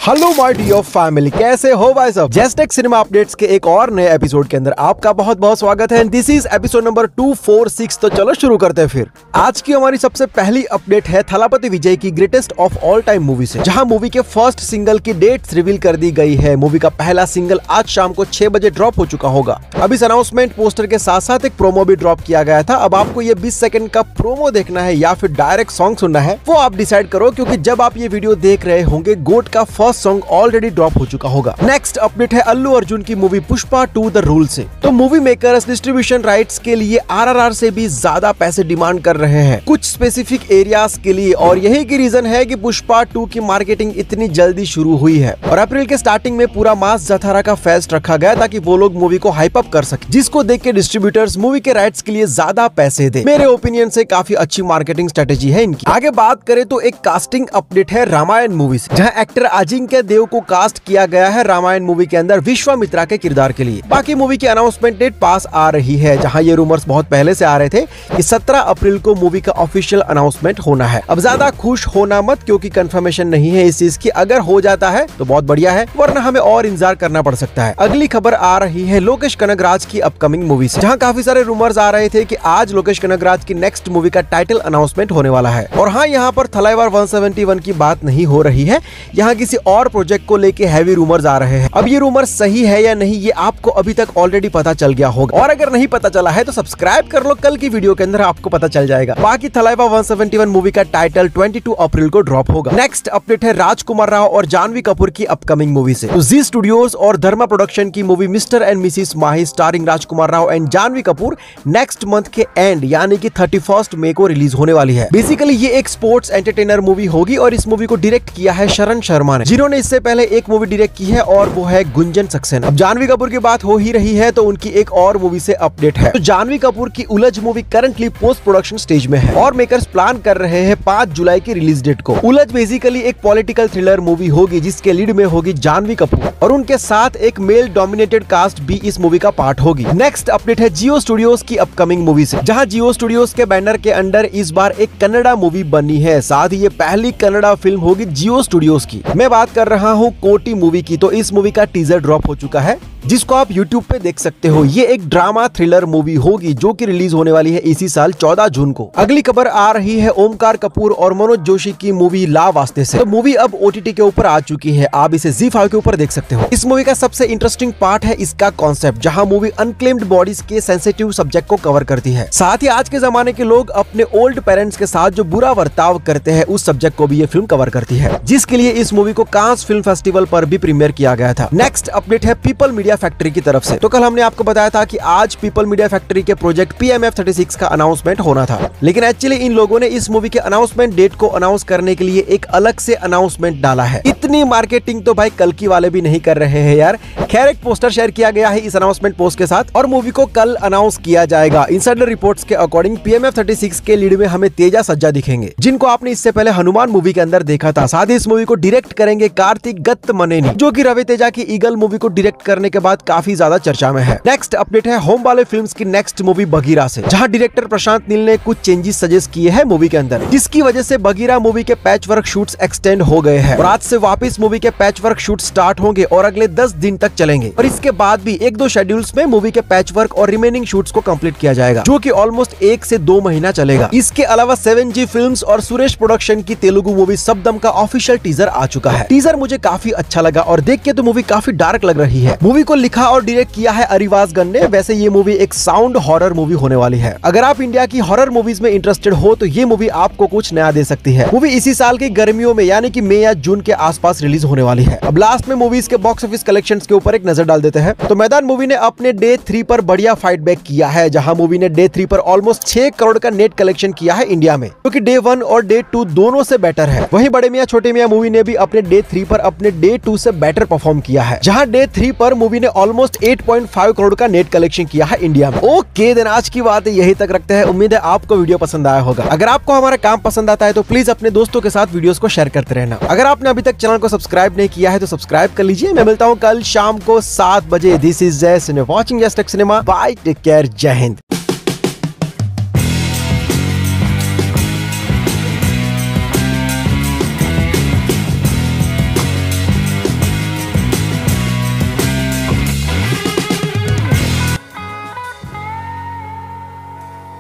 Hello my dear family, कैसे हो भाई सब। जस्ट टेक सिनेमा अपडेट्स के एक और नए एपिसोड के अंदर आपका बहुत बहुत स्वागत है। This is episode number 246। तो चलो शुरू करते हैं फिर। आज की हमारी सबसे पहली अपडेट है थलापति विजय की greatest of all time movie से, जहां मूवी के फर्स्ट सिंगल की डेट्स रिवील कर दी गई है। मूवी का पहला सिंगल आज शाम को 6 बजे ड्रॉप हो चुका होगा। अब इस अनाउंसमेंट पोस्टर के साथ साथ एक प्रोमो भी ड्रॉप किया गया था। अब आपको ये 20 सेकंड का प्रोमो देखना है या फिर डायरेक्ट सॉन्ग सुनना है, वो आप डिसाइड करो, क्योंकि जब आप ये वीडियो देख रहे होंगे गोट का फर्स्ट सॉन्ग ऑलरेडी ड्रॉप हो चुका होगा। नेक्स्ट अपडेट है अल्लू अर्जुन की मूवी पुष्पा 2 द रूल से। तो मूवी मेकर्स डिस्ट्रीब्यूशन राइट्स के लिए आरआरआर से भी ज्यादा पैसे डिमांड कर रहे हैं कुछ स्पेसिफिक एरियाज के लिए, और यही की रीजन है कि पुष्पा 2 की मार्केटिंग इतनी जल्दी शुरू हुई है। और अप्रैल के स्टार्टिंग में पूरा मास जथारा का फेस्ट रखा गया ताकि वो लोग मूवी को हाइप अप कर सके, जिसको देख के डिस्ट्रीब्यूटर्स मूवी के राइट्स के लिए ज्यादा पैसे दे। मेरे ओपिनियन से काफी अच्छी मार्केटिंग स्ट्रेटेजी है इनकी। आगे बात करें तो एक कास्टिंग अपडेट है रामायण मूवी से, जहाँ एक्टर अजिंक्य देव को कास्ट किया गया है रामायण मूवी के अंदर विश्वामित्रा के किरदार के लिए। बाकी मूवी की अनाउंसमेंट डेट पास आ रही है, जहां ये रूमर्स बहुत पहले से आ रहे थे कि 17 अप्रैल को मूवी का ऑफिशियल अनाउंसमेंट होना है। अब ज्यादा खुश होना मत, क्योंकि कंफर्मेशन नहीं है इस चीज की। अगर हो जाता है तो बहुत बढ़िया है, वरना हमें और इंतजार करना पड़ सकता है। अगली खबर आ रही है लोकेश कनगराज की अपकमिंग मूवी से, जहां काफी सारे रूमर्स आ रहे थे कि आज लोकेश कनगराज की नेक्स्ट मूवी का टाइटल अनाउंसमेंट होने वाला है। और हाँ, यहाँ पर थलाइवार 171 की बात नहीं हो रही है, यहाँ किसी और प्रोजेक्ट को लेके हैवी रूमर्स आ रहे हैं। अब ये रूमर सही है या नहीं, ये आपको अभी तक ऑलरेडी पता चल गया होगा, और अगर नहीं पता चला है तो सब्सक्राइब कर लो, कल की वीडियो के अंदर आपको पता चल जाएगा। बाकी थलाइवा 171 मूवी का टाइटल 22 अप्रैल को ड्रॉप होगा। नेक्स्ट अपडेट है राजकुमार राव और जानवी कपूर की अपकमिंग मूवी से। तो जी स्टूडियोज और धर्मा प्रोडक्शन की movie Mr and Mrs Mahi starring Rajkummar Rao and Janhvi Kapoor next month के एंड यानी कि 31 मई को रिलीज होने वाली है। बेसिकली ये एक स्पोर्ट्स एंटरटेनर मूवी होगी, और इस मूवी को डायरेक्ट किया है शरण शर्मा ने, जिन्होंने इससे पहले एक मूवी डायरेक्ट की है और वो है गुंजन सक्सेना। अब जानवी कपूर की बात हो ही रही है तो उनकी एक और मूवी से अपडेट है। तो जानवी कपूर की Ulajh movie currently post production stage में है, और मेकर्स प्लान कर रहे हैं 5 जुलाई की रिलीज डेट को। उलझ बेसिकली एक पॉलिटिकल थ्रिलर मूवी होगी, जिसके लीड में होगी जानवी कपूर, और उनके साथ एक मेल डोमिनेटेड कास्ट भी इस मूवी का पार्ट होगी। नेक्स्ट अपडेट है जियो स्टूडियोज की अपकमिंग मूवी से, जहां जियो स्टूडियोज के बैनर के अंडर इस बार एक कन्नड़ा मूवी बनी है। साथ ही ये पहली कन्नड़ा फिल्म होगी जियो स्टूडियोज की। मैं बात कर रहा हूँ कोटी मूवी की। तो इस मूवी का टीजर ड्रॉप हो चुका है, जिसको आप YouTube पे देख सकते हो। ये एक ड्रामा थ्रिलर मूवी होगी, जो कि रिलीज होने वाली है इसी साल 14 जून को। अगली खबर आ रही है ओमकार कपूर और मनोज जोशी की मूवी ला वास्ते से। तो मूवी अब OTT के ऊपर आ चुकी है, आप इसे ZEE5 के ऊपर देख सकते हो। इस मूवी का सबसे इंटरेस्टिंग पार्ट है इसका कॉन्सेप्ट, जहां मूवी अनक्लेम्ड बॉडीज के सेंसिटिव सब्जेक्ट को कवर करती है। साथ ही आज के जमाने के लोग अपने ओल्ड पेरेंट्स के साथ जो बुरा बर्ताव करते हैं, उस सब्जेक्ट को भी ये फिल्म कवर करती है, जिसके लिए इस मूवी को कांस फिल्म फेस्टिवल पर भी प्रीमियर किया गया था। नेक्स्ट अपडेट है पीपल मीडिया फैक्ट्री की तरफ से। तो कल हमने आपको बताया था कि आज पीपल मीडिया फैक्ट्री के प्रोजेक्ट PMF36 का अनाउंसमेंट होना था, लेकिन एक्चुअली इन लोगों ने इस मूवी के अनाउंसमेंट डेट को अनाउंस करने के लिए एक अलग से अनाउंसमेंट डाला है। इतनी मार्केटिंग तो भाई कल की वाले भी नहीं कर रहे हैं यार। खैर, एक पोस्टर शेयर किया गया है इस अनाउंसमेंट पोस्ट के साथ, और मूवी को कल अनाउंस किया जाएगा। इनसाइडर रिपोर्ट्स के अकॉर्डिंग PMF36 के लीड में हमें तेजा सज्जा दिखेंगे, जिनको आपने इससे पहले हनुमान मूवी के अंदर देखा था। साथ ही इस मूवी को डायरेक्ट करेंगे कार्तिक गत्तमनेनी, जो कि रवि तेजा की ईगल मूवी को डायरेक्ट करने के बाद काफी ज्यादा चर्चा में है। नेक्स्ट अपडेट है होम वाले फिल्म्स की नेक्स्ट मूवी बगीरा से, जहां डायरेक्टर प्रशांत नील ने कुछ चेंजेस सजेस्ट किए हैं मूवी के अंदर, जिसकी वजह से बगीरा मूवी के पैच वर्क शूट्स एक्सटेंड हो गए हैं, और आज से वापस मूवी के पैच वर्क शूट स्टार्ट होंगे और अगले 10 दिन तक चलेंगे। और इसके बाद भी 1-2 शेड्यूल्स में मूवी के पैच वर्क और रिमेनिंग शूट्स को कंप्लीट किया जाएगा, जो कि ऑलमोस्ट 1 से 2 महीना चलेगा। इसके अलावा 7G फिल्म्स और सुरेश प्रोडक्शन की तेलुगु मूवी सबदम का ऑफिशियल टीजर आ चुका है। टीजर मुझे काफी अच्छा लगा, और देख के तो मूवी काफी डार्क लग रही है। मूवी को लिखा और डायरेक्ट किया है अरिवाज गन ने। वैसे ये मूवी एक साउंड हॉरर मूवी होने वाली है। अगर आप इंडिया की हॉरर मूवीज में इंटरेस्टेड हो तो ये मूवी आपको कुछ नया दे सकती है। मूवी इसी साल की गर्मियों में यानी कि मई या जून के आसपास रिलीज होने वाली है। अब लास्ट में मूवीज के बॉक्स ऑफिस कलेक्शंस के ऊपर एक नजर डाल देते हैं। तो मैदान मूवी ने अपने डे 3 पर बढ़िया फाइट बैक किया है, जहां मूवी ने डे 3 पर ऑलमोस्ट 6 करोड़ का नेट कलेक्शन किया है इंडिया में, क्योंकि डे 1 और डे 2 दोनों से बेटर है। वहीं बड़े मियां छोटे मियां मूवी ने भी अपने डे 3 पर अपने डे 2 से बेटर परफॉर्म किया है, जहां डे 3 पर मूवी ने ऑलमोस्ट 8.5 करोड़ का नेट कलेक्शन किया है इंडिया में। ओके देन, आज की बात यही तक रखते हैं। उम्मीद है आपको वीडियो पसंद आया होगा। अगर आपको हमारा काम पसंद आता है तो प्लीज अपने दोस्तों के साथ वीडियोस को शेयर करते रहना। अगर आपने अभी तक चैनल को सब्सक्राइब नहीं किया है तो सब्सक्राइब कर लीजिए। मैं मिलता हूँ कल शाम को 7 बजे। This is Jai cine, watching just take cinema. Bye, take care, Jai Hind.